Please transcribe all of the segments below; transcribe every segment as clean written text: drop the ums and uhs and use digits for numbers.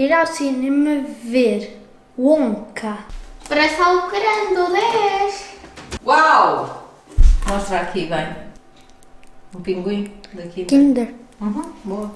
ir ao cinema ver Wonka. Parece algo grande, o 10. Uau! Mostra aqui bem. O pinguim daqui. Kinder. Boa.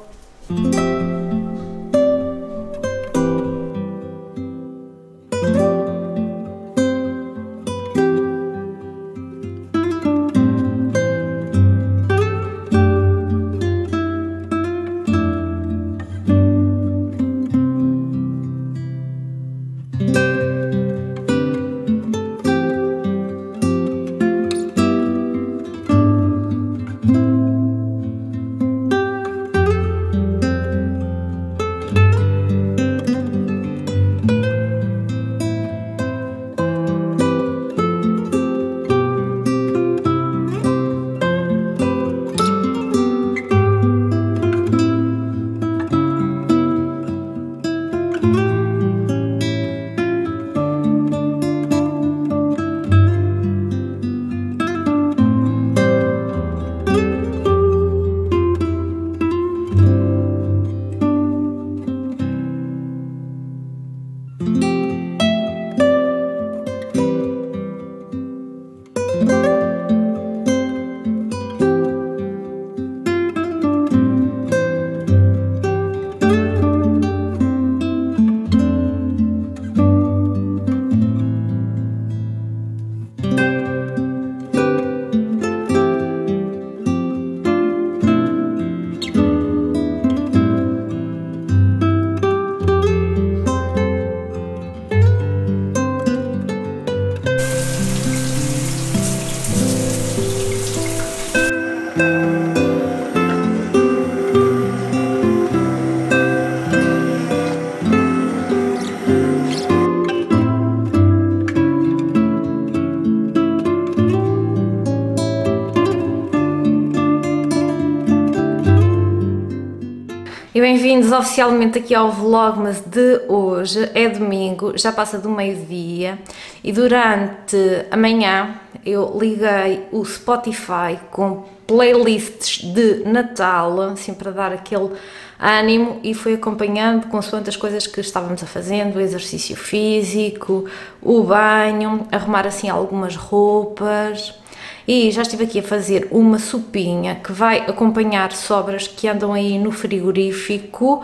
E bem-vindos oficialmente aqui ao Vlogmas de hoje. É domingo, já passa do meio-dia e durante a manhã eu liguei o Spotify com playlists de Natal, assim para dar aquele ânimo, e fui acompanhando consoante as coisas que estávamos a fazendo, o exercício físico, o banho, arrumar assim algumas roupas. E já estive aqui a fazer uma sopinha que vai acompanhar sobras que andam aí no frigorífico,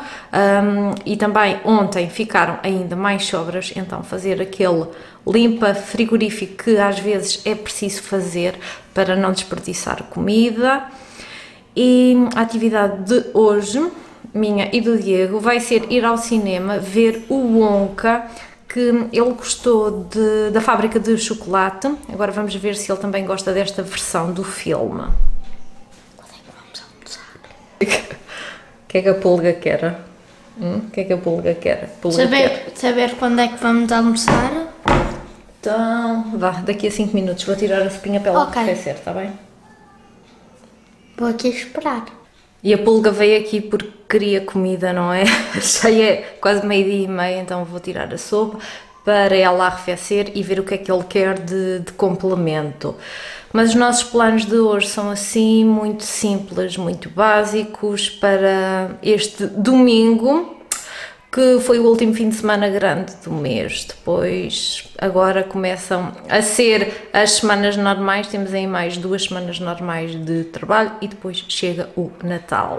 e também ontem ficaram ainda mais sobras, então fazer aquele limpa frigorífico que às vezes é preciso fazer para não desperdiçar comida. E a atividade de hoje, minha e do Diego, vai ser ir ao cinema ver o Wonka, que ele gostou da fábrica de chocolate. Agora vamos ver se ele também gosta desta versão do filme. Quando é que vamos almoçar? O que é que a pulga quer? O que é que a pulga quer? Saber quando é que vamos almoçar? Então, vá, daqui a 5 minutos vou tirar a sopinha para ela arrefecer, está bem? Vou aqui esperar. E a pulga veio aqui porque queria comida, não é? Já é quase 12:30, então vou tirar a sopa para ela arrefecer e ver o que é que ele quer de complemento. Mas os nossos planos de hoje são assim, muito simples, muito básicos para este domingo, que foi o último fim de semana grande do mês. Depois, agora começam a ser as semanas normais, temos aí mais 2 semanas normais de trabalho e depois chega o Natal.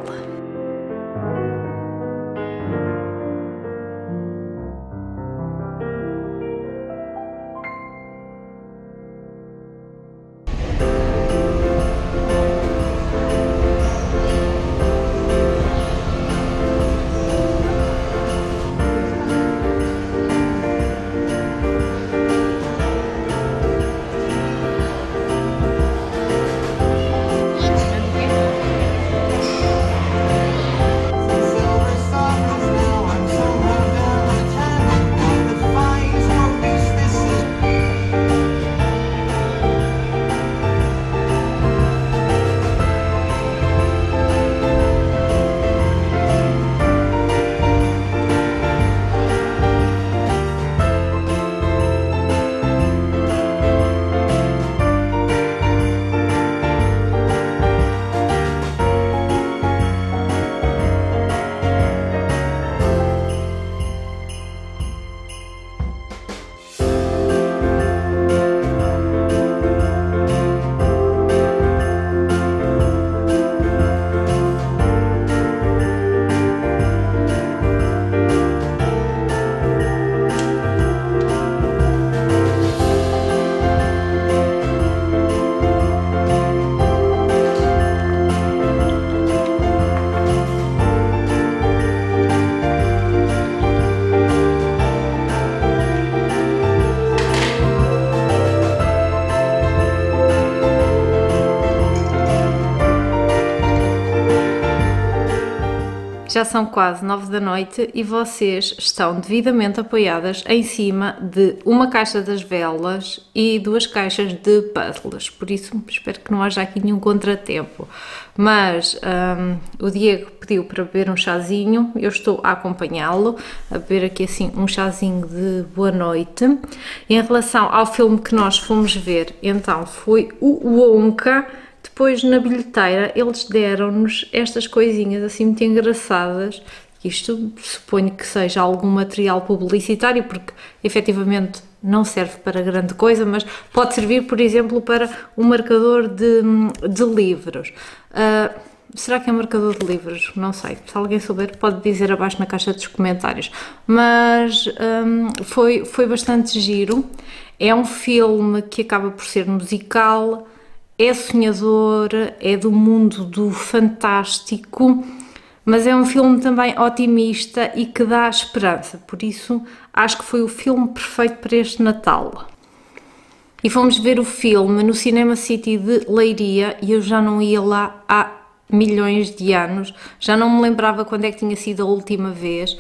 já são quase 9 da noite e vocês estão devidamente apoiadas em cima de uma caixa das velas e 2 caixas de puzzles, por isso espero que não haja aqui nenhum contratempo. Mas o Diego pediu para beber um chazinho, eu estou a acompanhá-lo, a beber aqui assim um chazinho de boa noite. Em relação ao filme que nós fomos ver, então foi o Wonka. Depois na bilheteira eles deram-nos estas coisinhas assim muito engraçadas, isto suponho que seja algum material publicitário, porque efetivamente não serve para grande coisa, mas pode servir, por exemplo, para um marcador de livros. Será que é marcador de livros? Não sei, se alguém souber pode dizer abaixo na caixa dos comentários, mas foi bastante giro. É um filme que acaba por ser musical, é sonhador, é do mundo do fantástico, mas é um filme também otimista e que dá esperança, por isso acho que foi o filme perfeito para este Natal. E fomos ver o filme no Cinema City de Leiria e eu já não ia lá há milhões de anos, já não me lembrava quando é que tinha sido a última vez,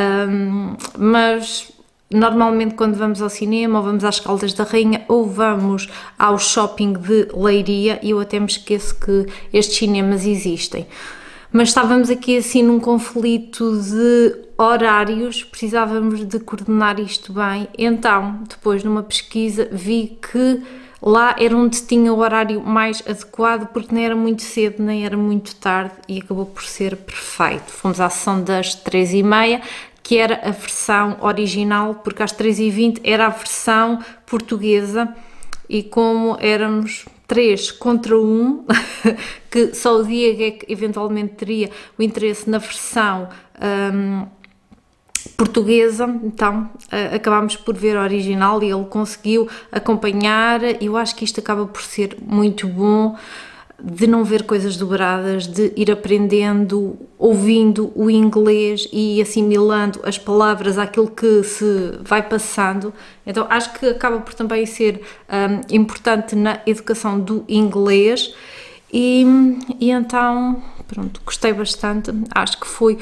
mas normalmente quando vamos ao cinema ou vamos às Caldas da Rainha ou vamos ao shopping de Leiria, e eu até me esqueço que estes cinemas existem. Mas estávamos aqui assim num conflito de horários, precisávamos de coordenar isto bem, então depois numa pesquisa vi que lá era onde tinha o horário mais adequado, porque nem era muito cedo nem era muito tarde e acabou por ser perfeito. Fomos à sessão das 3h30, que era a versão original, porque às 3h20 era a versão portuguesa e como éramos 3 contra 1, que só o Diego é que eventualmente teria o interesse na versão portuguesa, então acabámos por ver a original e ele conseguiu acompanhar. Eu acho que isto acaba por ser muito bom, de não ver coisas dobradas, de ir aprendendo, ouvindo o inglês e assimilando as palavras àquilo que se vai passando. Então acho que acaba por também ser importante na educação do inglês e então, pronto, gostei bastante, acho que foi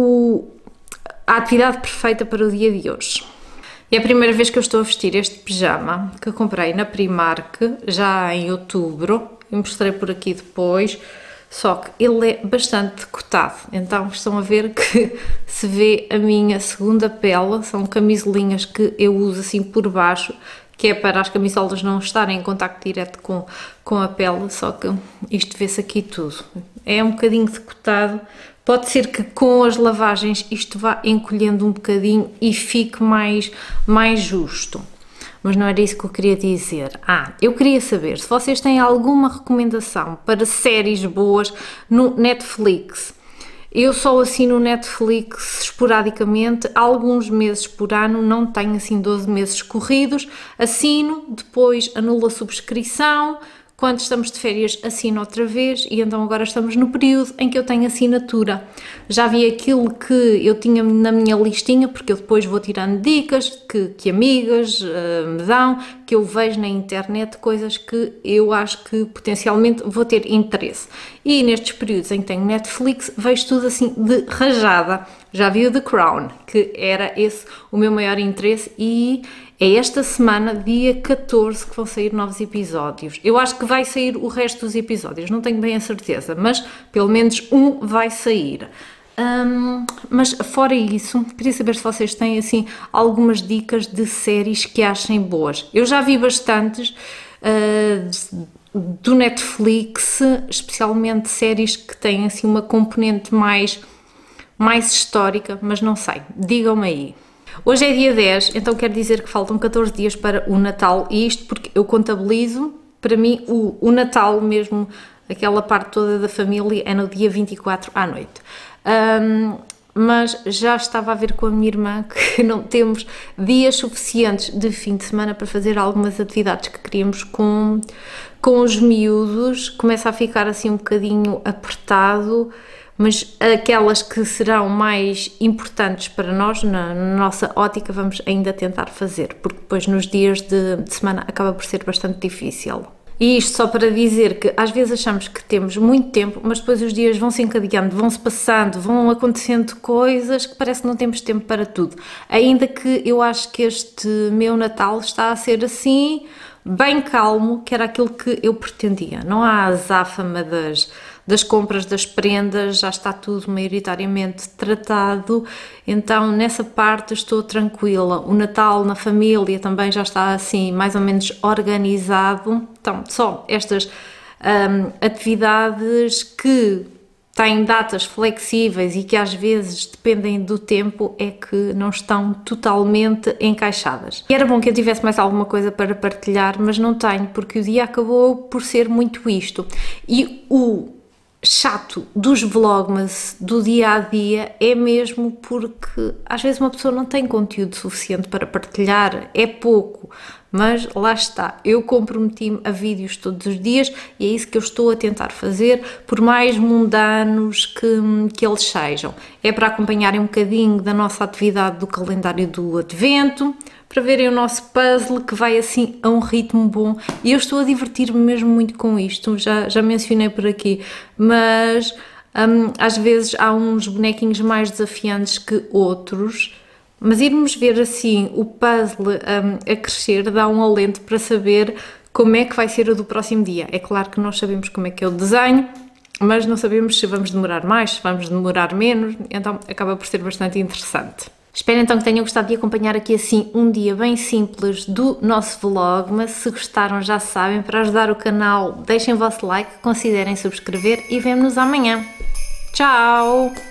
a atividade perfeita para o dia de hoje. É a primeira vez que eu estou a vestir este pijama que comprei na Primark já em outubro. Eu mostrei por aqui depois, só que ele é bastante decotado, então estão a ver que se vê a minha segunda pele, são camisolinhas que eu uso assim por baixo, que é para as camisolas não estarem em contacto direto com a pele, só que isto vê-se aqui tudo, é um bocadinho decotado, pode ser que com as lavagens isto vá encolhendo um bocadinho e fique mais justo. Mas não era isso que eu queria dizer. Eu queria saber se vocês têm alguma recomendação para séries boas no Netflix. Eu só assino o Netflix esporadicamente, alguns meses por ano, não tenho assim 12 meses corridos, assino, depois anulo a subscrição, quando estamos de férias assino outra vez e então agora estamos no período em que eu tenho assinatura. Já vi aquilo que eu tinha na minha listinha, porque eu depois vou tirando dicas que amigas me dão, que eu vejo na internet, coisas que eu acho que potencialmente vou ter interesse. E nestes períodos em que tenho Netflix, vejo tudo assim de rajada. Já vi o The Crown, que era esse o meu maior interesse e é esta semana, dia 14, que vão sair novos episódios. Eu acho que vai sair o resto dos episódios, não tenho bem a certeza, mas pelo menos um vai sair. Mas fora isso, queria saber se vocês têm assim algumas dicas de séries que achem boas. Eu já vi bastantes do Netflix, especialmente séries que têm assim uma componente mais histórica, mas não sei, digam-me aí. Hoje é dia 10, então quer dizer que faltam 14 dias para o Natal, e isto porque eu contabilizo, para mim o Natal mesmo, aquela parte toda da família, é no dia 24 à noite. Mas já estava a ver com a minha irmã que não temos dias suficientes de fim de semana para fazer algumas atividades que queríamos com os miúdos, começa a ficar assim um bocadinho apertado, mas aquelas que serão mais importantes para nós, na nossa ótica, vamos ainda tentar fazer, porque depois nos dias de semana acaba por ser bastante difícil. E isto só para dizer que às vezes achamos que temos muito tempo, mas depois os dias vão se encadeando, vão se passando, vão acontecendo coisas que parece que não temos tempo para tudo. Ainda que eu acho que este meu Natal está a ser assim, bem calmo, que era aquilo que eu pretendia. Não há a azáfama das compras, das prendas, já está tudo maioritariamente tratado, então nessa parte estou tranquila. O Natal na família também já está assim mais ou menos organizado, então só estas atividades que têm datas flexíveis e que às vezes dependem do tempo é que não estão totalmente encaixadas. E era bom que eu tivesse mais alguma coisa para partilhar, mas não tenho, porque o dia acabou por ser muito isto. E o chato dos vlogmas do dia a dia é mesmo porque às vezes uma pessoa não tem conteúdo suficiente para partilhar, é pouco, mas lá está, eu comprometi-me a vídeos todos os dias e é isso que eu estou a tentar fazer, por mais mundanos que eles sejam. É para acompanharem um bocadinho da nossa atividade do calendário do Advento, para verem o nosso puzzle que vai assim a um ritmo bom, e eu estou a divertir-me mesmo muito com isto, já mencionei por aqui, mas às vezes há uns bonequinhos mais desafiantes que outros, mas irmos ver assim o puzzle a crescer dá um alento para saber como é que vai ser o do próximo dia. É claro que nós sabemos como é que é o desenho, mas não sabemos se vamos demorar mais, se vamos demorar menos, então acaba por ser bastante interessante. Espero então que tenham gostado de acompanhar aqui assim um dia bem simples do nosso vlog, mas se gostaram já sabem, para ajudar o canal deixem o vosso like, considerem subscrever e vemo-nos amanhã. Tchau!